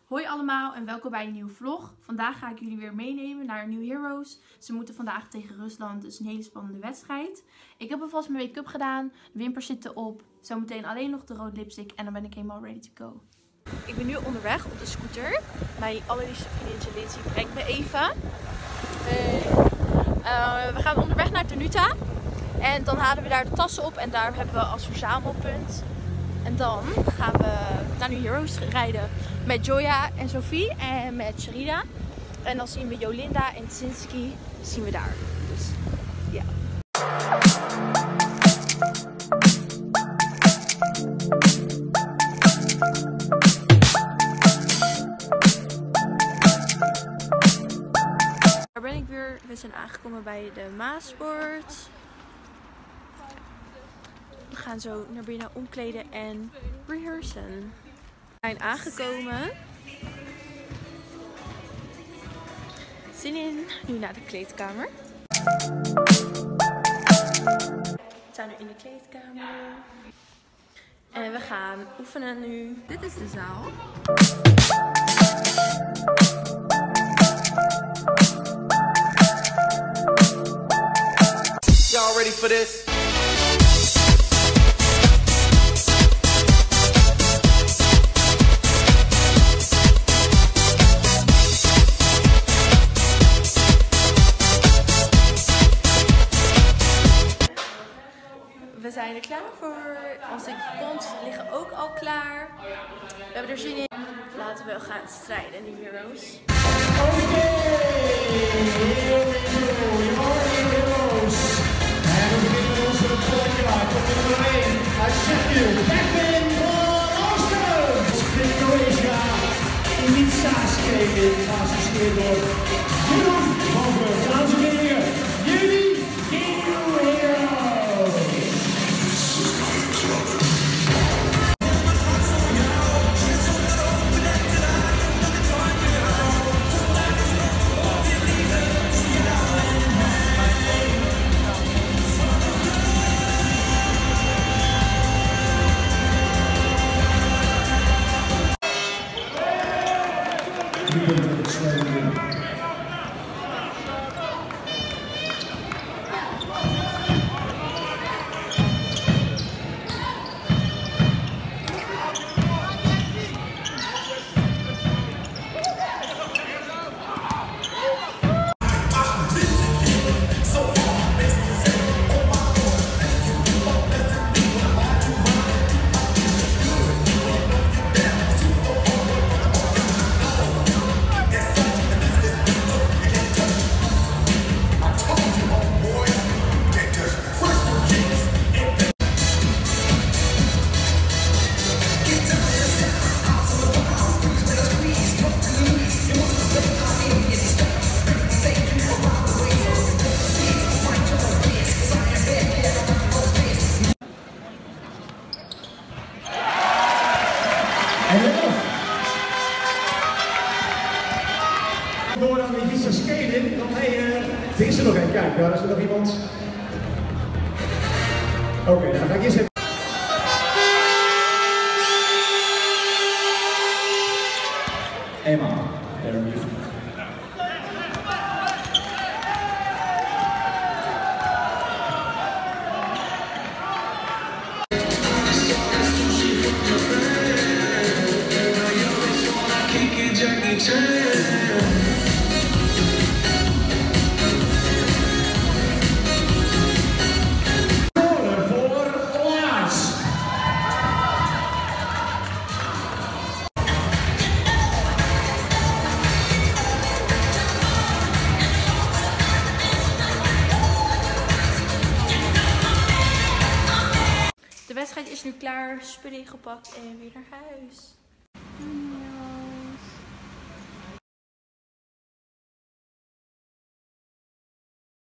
Hoi allemaal en welkom bij een nieuwe vlog. Vandaag ga ik jullie weer meenemen naar New Heroes. Ze moeten vandaag tegen Rusland, dus een hele spannende wedstrijd. Ik heb alvast mijn make-up gedaan, de wimpers zitten op, zometeen alleen nog de rode lipstick en dan ben ik helemaal ready to go. Ik ben nu onderweg op de scooter. Mijn allerliefste vriendinnetje Lindsay brengt me even. We gaan onderweg naar Tenuta en dan halen we daar de tassen op en daar hebben we als verzamelpunt. En dan gaan we naar New Heroes rijden met Joya en Sophie en met Sherida. En dan zien we Jolinda en Tsinski zien we daar. Dus ja. Daar ben ik weer. We zijn aangekomen bij de Maasport. We gaan zo naar binnen omkleden en rehearsen. We zijn aangekomen. Zin in. Nu naar de kleedkamer. We zijn nu in de kleedkamer. En we gaan oefenen nu. Dit is de zaal. Y'all ready for this? We zijn er klaar voor. Onze pons liggen ook al klaar. We hebben er zin in. Laten we gaan strijden, New Heroes. Okay, here we go. Your heroes. En we beginnen onze voorjaar. Tot nummer 1 uit Sheffield. Kevin van Oosters. Croatia. Imitsa skating. Geassisteerd door Jeroen van Brugge. Dames en heren, jullie New Heroes. Door aan die fietser skaten, dan er is er nog één. Kijk, daar is er nog iemand. Oké, dan ga ik eerst even. Eenmaal. De wedstrijd is nu klaar, spullen ingepakt en weer naar huis.